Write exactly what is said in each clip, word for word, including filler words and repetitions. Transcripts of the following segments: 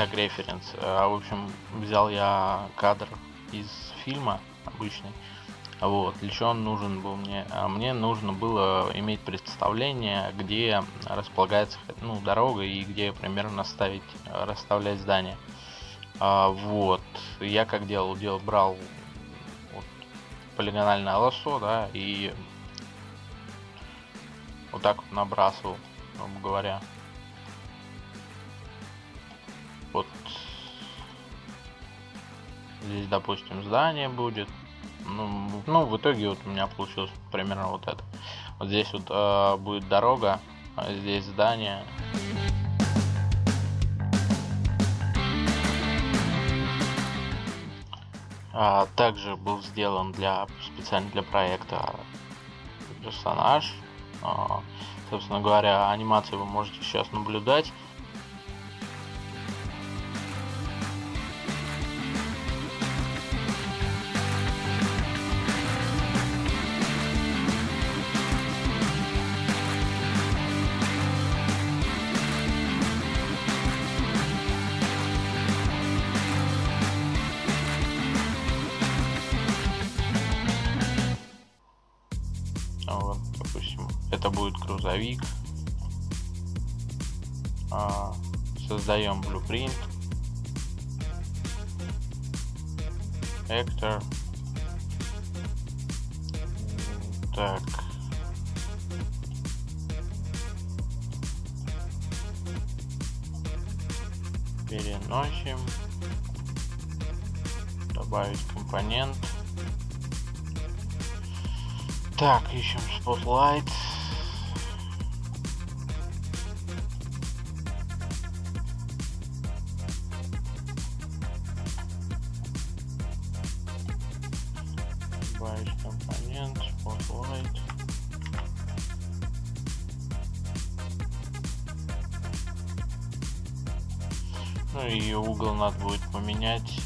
Так, референс. А, в общем, взял я кадр из фильма обычный. Вот, для чего он нужен был мне? А мне нужно было иметь представление, где располагается, ну, дорога и где примерно ставить, расставлять здания. А, вот, я как делал, делал, брал вот, полигональное лассо, да, и вот так вот набрасывал, грубо говоря. Вот здесь, допустим, здание будет. Ну, ну, в итоге вот у меня получилось примерно вот это. Вот здесь вот э, будет дорога, а здесь здание. А, также был сделан для специально для проекта персонаж. А, собственно говоря, анимацию вы можете сейчас наблюдать. Вот, допустим, это будет грузовик. А, создаем blueprint. Actor. Так. Переносим. Добавить компонент. Так, ищем Spotlight. Добавить компонент, Spotlight. Ну и угол надо будет поменять.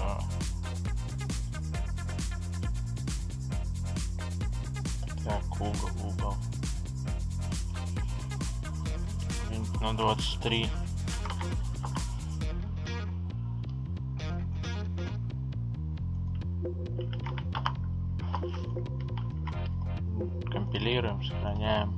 Так, угол, угол. На двадцать три. Компилируем, сохраняем.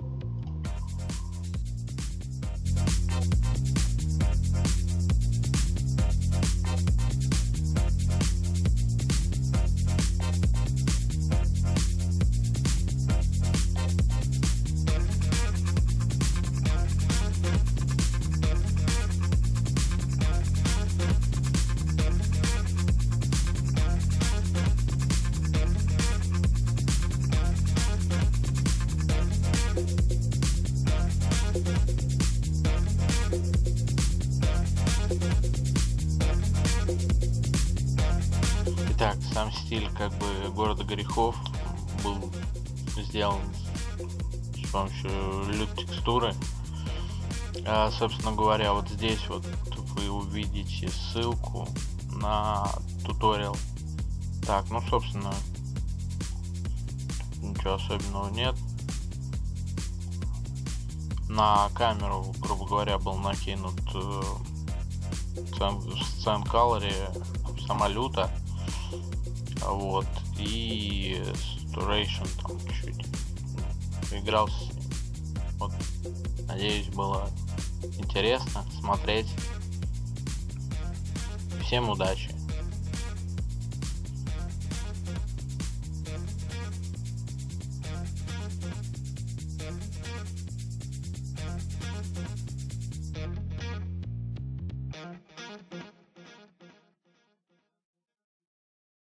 Итак, сам стиль как бы города грехов был сделан с помощью лют текстуры. А, собственно говоря, вот здесь вот вы увидите ссылку на туториал. Так, ну собственно ничего особенного нет. На камеру, грубо говоря, был накинут э, сцен колоре сама люта. Вот, и saturation там чуть поигрался. Вот, надеюсь, было интересно смотреть. Всем удачи.